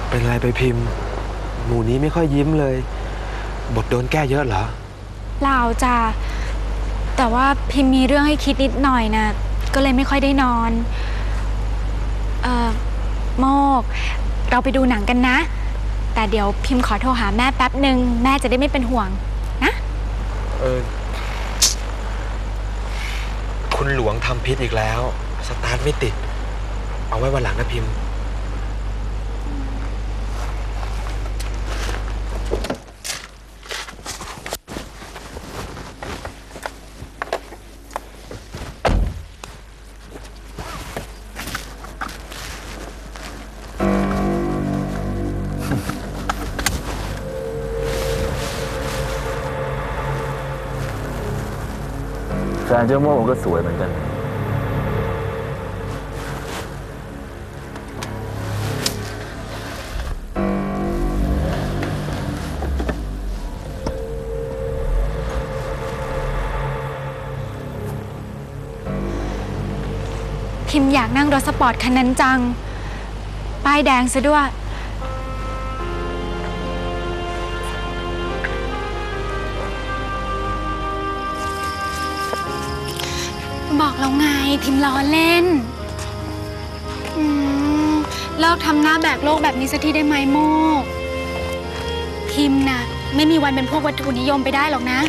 เป็นไรไปพิมพ์หมู่นี้ไม่ค่อยยิ้มเลยบทโดนแก้เยอะเหรอเปล่าจ้ะแต่ว่าพิมพ์มีเรื่องให้คิดนิดหน่อยนะก็เลยไม่ค่อยได้นอนโมกเราไปดูหนังกันนะแต่เดี๋ยวพิมพ์ขอโทรหาแม่แป๊บหนึ่งแม่จะได้ไม่เป็นห่วงนะคุณหลวงทำพิษอีกแล้วสตาร์ทไม่ติดเอาไว้วันหลังนะพิมพ์แฟนเจ้าโม่ก็สวยเหมือนกันพิมพ์อยากนั่งรถสปอร์ตคันนั้นจังป้ายแดงซะด้วยบอกแล้วไงพิมพ์ล้อเล่นเลิกทำหน้าแบกโลกแบบนี้สักทีได้ไหมโมกพิมพ์น่ะไม่มีวันเป็นพวกวัตถุนิยมไปได้หรอกนะ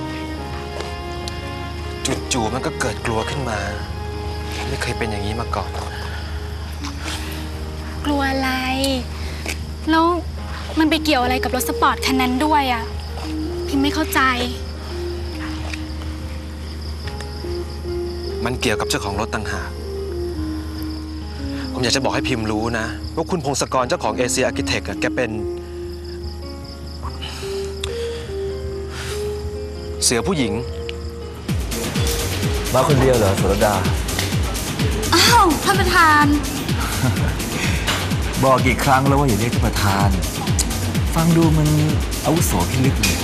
จู่ๆมันก็เกิดกลัวขึ้นมาไม่เคยเป็นอย่างนี้มาก่อนกลัวอะไรแล้วมันไปเกี่ยวอะไรกับรถสปอร์ตคันนั้นด้วยอ่ะพิมพ์ไม่เข้าใจมันเกี่ยวกับเจ้าของรถต่างหากผมอยากจะบอกให้พิมพ์รู้นะว่าคุณพงศกรเจ้าของเอเชียอาร์คิเทคแกเป็นเสือผู้หญิงมาคนเดียวเหรอสุรดาอ้าวท่านประธานบอกกี่ครั้งแล้วว่าอย่าเรียกท่านประธานฟังดูมันอาวุโสพิลึกเลย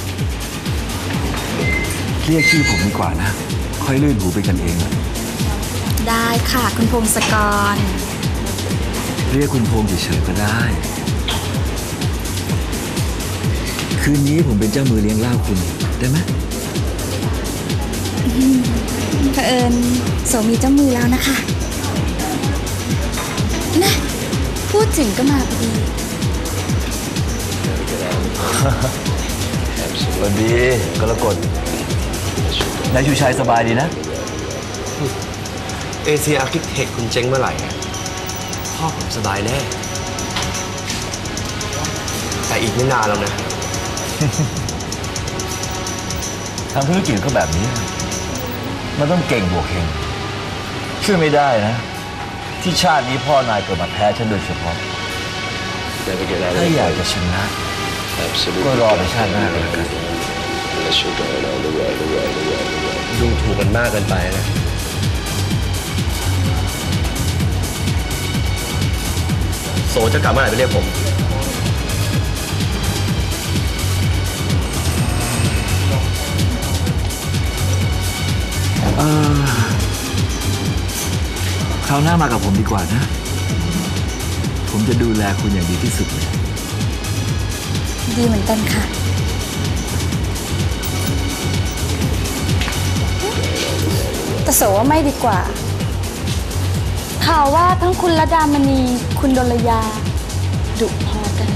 เรียกชื่อผมดีกว่านะค่อยลื่นหูไปกันเองได้ค่ะคุณพงศกรเรียกคุณพงศ์เฉยๆก็ได้คืนนี้ผมเป็นเจ้ามือเลี้ยงเหล้าคุณได้ไหมเผอิญโสมีเจ้ามือแล้วนะคะนะพูดถึงก็มาพอดีสวัสดีกรกฎนายชูชัยสบายดีนะเอเชียอาร์คิเทคคุณเจ๊งเมื่อไหร่พ่อผมสบายแน่แต่อีกไม่นานแล้วนะทำธุรกิจก็แบบนี้มันต้องเก่งบวกเฮงช่วยไม่ได้นะที่ชาตินี้พ่อนายเกิดมาแพ้ฉันโดยเฉพาะถ้าอยากจะชนะก็รอไปชาติหน้ากันแล้วกันดูถูกกันมากเกินไปนะโซจะกลับเมื่อไหร่ไปเรียกผมคราวหน้ามากับผมดีกว่านะผมจะดูแลคุณอย่างดีที่สุดเลยดีเหมือนกันค่ะแต่โสว่าไม่ดีกว่าข่าวว่าทั้งคุณระดามณีคุณดลยาดุพอกัน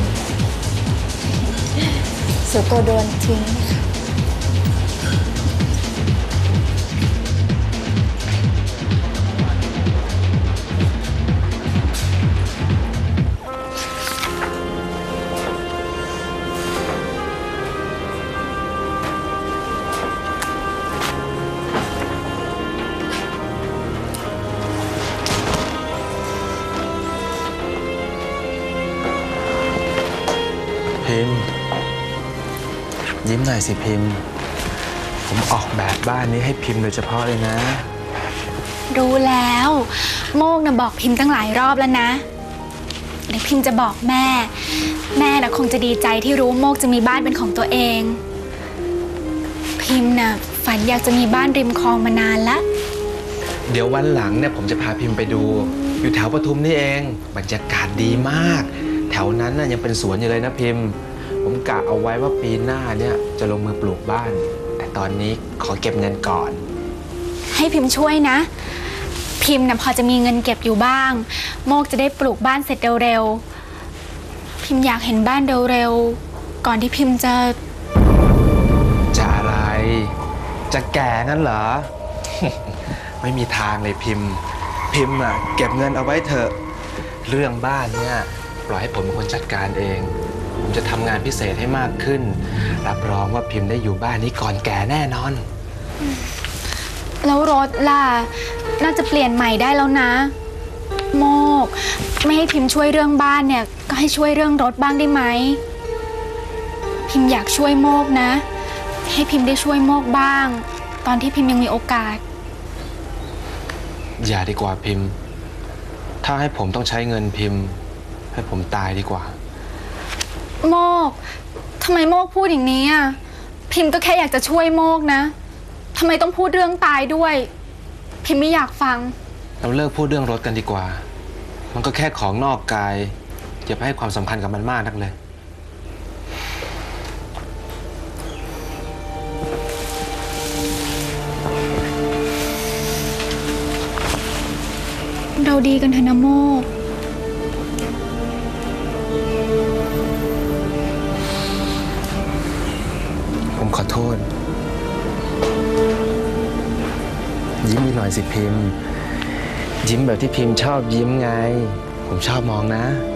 โสตัวโดนทิ้งพิมพ์ยิ้มหน่อยสิพิมพ์ผมออกแบบบ้านนี้ให้พิมพ์โดยเฉพาะเลยนะรู้แล้วโมกน่ะบอกพิมพ์ตั้งหลายรอบแล้วนะเดี๋ยวพิมพ์จะบอกแม่น่ะคงจะดีใจที่รู้โมกจะมีบ้านเป็นของตัวเองพิมพ์น่ะฝันอยากจะมีบ้านริมคลองมานานละเดี๋ยววันหลังเนี่ยผมจะพาพิมพ์ไปดูอยู่แถวปทุมนี่เองบรรยากาศดีมากแถวนั้นน่ะยังเป็นสวนอยู่เลยนะพิมพ์ ผมกะเอาไว้ว่าปีหน้าเนี่ยจะลงมือปลูกบ้าน แต่ตอนนี้ขอเก็บเงินก่อนให้พิมพ์ช่วยนะ พิมพ์น่ะพอจะมีเงินเก็บอยู่บ้าง โมกจะได้ปลูกบ้านเสร็จเร็วๆ พิมพ์อยากเห็นบ้านเร็วๆ ก่อนที่พิมพ์จะจะอะไร จะแก่งั้นเหรอ ไม่มีทางเลยพิมพ์อ่ะเก็บเงินเอาไว้เถอะ เรื่องบ้านเนี่ยปล่อยให้ผมเป็นคนจัดการเอง ผมจะทำงานพิเศษให้มากขึ้น รับรองว่าพิมพ์ได้อยู่บ้านนี้ก่อนแก่แน่นอนแล้วรถล่ะ น่าจะเปลี่ยนใหม่ได้แล้วนะ โมกไม่ให้พิมพ์ช่วยเรื่องบ้านเนี่ยก็ให้ช่วยเรื่องรถบ้างได้ไหม พิมพ์อยากช่วยโมกนะ ให้พิมพ์ได้ช่วยโมกบ้าง ตอนที่พิมพ์ยังมีโอกาสอย่าดีกว่าพิมพ์ ถ้าให้ผมต้องใช้เงินพิมพ์ ให้ผมตายดีกว่าโมกทำไมโมกพูดอย่างนี้อ่ะ พิมพ์ก็แค่อยากจะช่วยโมกนะทำไมต้องพูดเรื่องตายด้วย พิมพ์ไม่อยากฟังเราเลิกพูดเรื่องรถกันดีกว่า มันก็แค่ของนอกกายอย่าไปให้ความสำคัญกับมันมากนักเลยเราดีกันเถอะนะโมกผมขอโทษ ยิ้มอีกหน่อยสิพิมพ์ ยิ้มแบบที่พิมพ์ชอบยิ้มไง ผมชอบมองนะ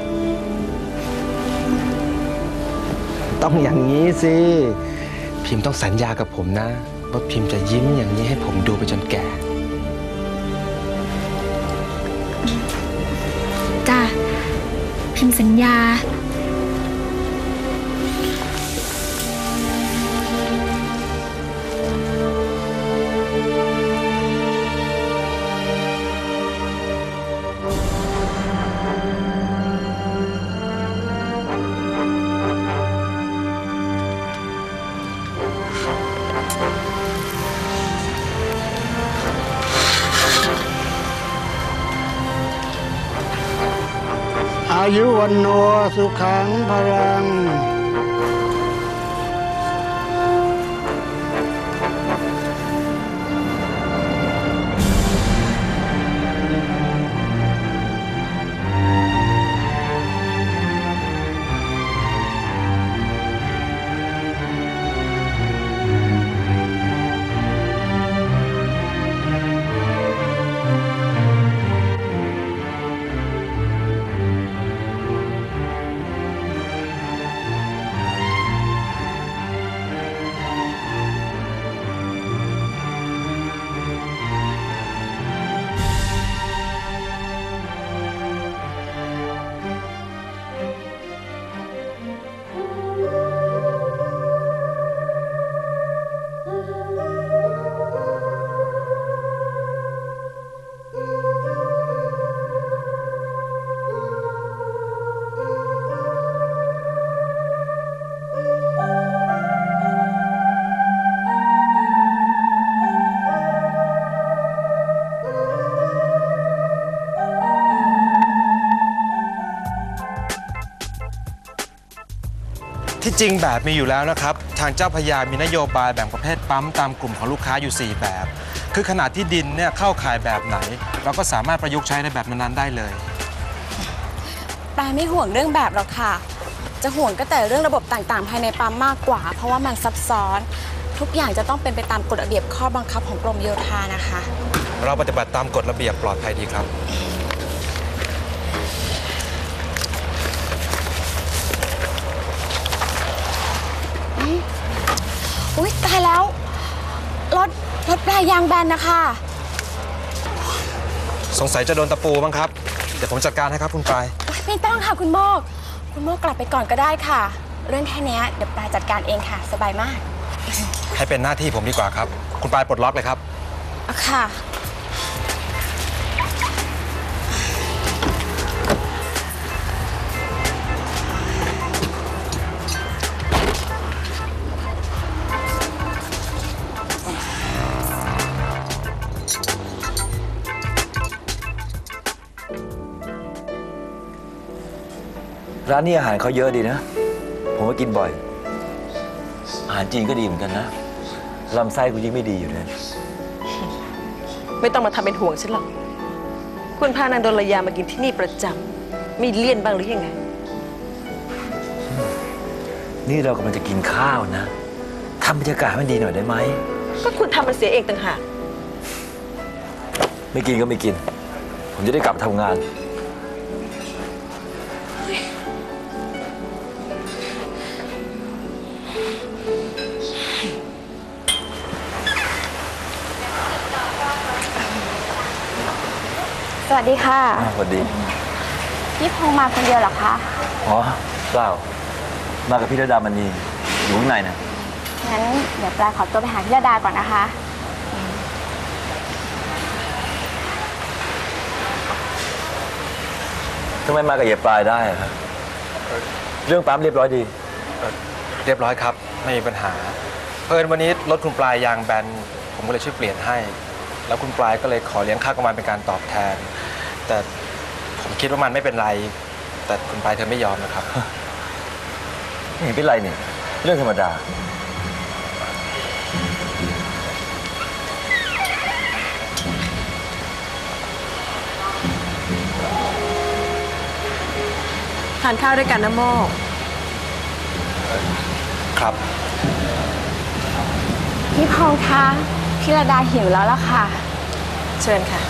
ต้องอย่างนี้สิ พิมพ์ต้องสัญญากับผมนะว่าพิมพ์จะยิ้มอย่างนี้ให้ผมดูไปจนแก่จ้ะ พิมพ์สัญญาอายุวันโนสุขังพลังที่จริงแบบมีอยู่แล้วนะครับ ทางเจ้าพระยามีนโยบายแบ่งประเภทปั๊มตามกลุ่มของลูกค้าอยู่ 4 แบบ คือขนาดที่ดินเนี่ยเข้าข่ายแบบไหน เราก็สามารถประยุกต์ใช้ในแบบนั้นๆได้เลยปาไม่ห่วงเรื่องแบบหรอกค่ะ จะห่วงก็แต่เรื่องระบบต่างๆ ภายในปั๊มมากกว่า เพราะว่ามันซับซ้อน ทุกอย่างจะต้องเป็นไปตามกฎระเบียบข้อบังคับของกรมโยธานะคะเราปฏิบัติตามกฎระเบียบปลอดภัยดีครับอุ๊ย ตายแล้ว รถปลายางแบนนะคะสงสัยจะโดนตะปูบ้างครับ เดี๋ยวผมจัดการให้ครับคุณปลายไม่ต้องค่ะคุณโมก คุณโมกกลับไปก่อนก็ได้ค่ะ เรื่องแค่นี้เดี๋ยวปลายจัดการเองค่ะ สบายมากให้เป็นหน้าที่ผมดีกว่าครับ คุณปลายปลดล็อกเลยครับค่ะร้านนี้อาหารเขาเยอะดีนะ ผมก็กินบ่อย อาหารจีนก็ดีเหมือนกันนะลำไส้กูยิ่งไม่ดีอยู่เลยไม่ต้องมาทำเป็นห่วงฉันหรอกคุณพานางดลยามากินที่นี่ประจำมีเลี่ยนบ้างหรือยังไงนี่เรากำลังจะกินข้าวนะทำบรรยากาศให้มันดีหน่อยได้ไหมก็คุณทำมันเสียเองต่างหากไม่กินก็ไม่กิน ผมจะได้กลับทำงานสวัสดีค่ะสวัสดีพี่พงษ์มาคนเดียวเหรอคะอ๋อเปล่า มากับพี่ระดามณีอยู่ข้างในนะงั้นเดี๋ยวปลายขอตัวไปหาพี่ระดาก่อนนะคะทำไมมากับเหยียบปลายได้อะครับ เรื่องปั๊มเรียบร้อยดีเรียบร้อยครับ ไม่มีปัญหาเพิ่นวันนี้รถคุณปลายยางแบนผมก็เลยช่วยเปลี่ยนให้ แล้วคุณปลายก็เลยขอเลี้ยงค่ากลางวันเป็นการตอบแทน แต่ผมคิดว่ามันไม่เป็นไร แต่คุณปลายเธอไม่ยอมนะครับไม่เห็นเป็นไรนี่ เรื่องธรรมดาทานข้าวด้วยกันนะโมกครับพี่พงษ์คะพี่ระดาหิวแล้วล่ะค่ะเชิญค่ะ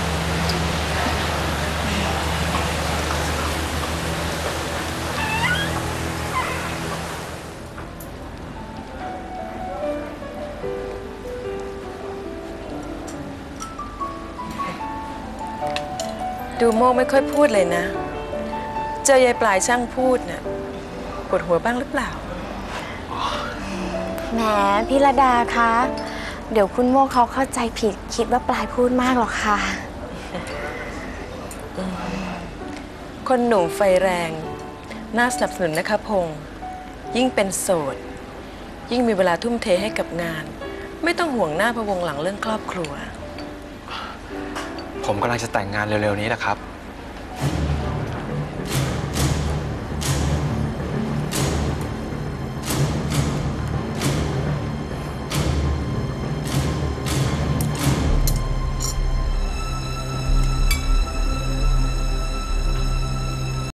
ดูโมกไม่ค่อยพูดเลยนะ เจอยายปลายช่างพูดน่ะปวดหัวบ้างหรือเปล่าแหมพี่ระดาคะ เดี๋ยวคุณโมกเขาเข้าใจผิดคิดว่าปลายพูดมากหรอกค่ะคนหนุ่มไฟแรง น่าสนับสนุนนะคะพงษ์ยิ่งเป็นโสด ยิ่งมีเวลาทุ่มเทให้กับงาน ไม่ต้องห่วงหน้าพะวงหลังเรื่องครอบครัวผมกำลังจะแต่งงานเร็วๆนี้แหละครับ